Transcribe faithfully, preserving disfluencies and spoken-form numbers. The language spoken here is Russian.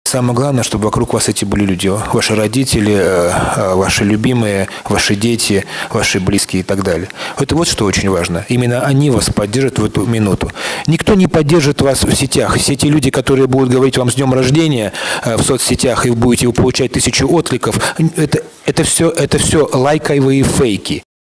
Самое главное, чтобы вокруг вас эти были люди. Ваши родители, ваши любимые, ваши дети, ваши близкие и так далее. Это вот что очень важно. Именно они вас поддержат в эту минуту. Никто не поддержит вас в сетях. Все те люди, которые будут говорить вам с днем рождения в соцсетях, и вы будете получать тысячу откликов, это, это, все, это все лайкаевые фейки.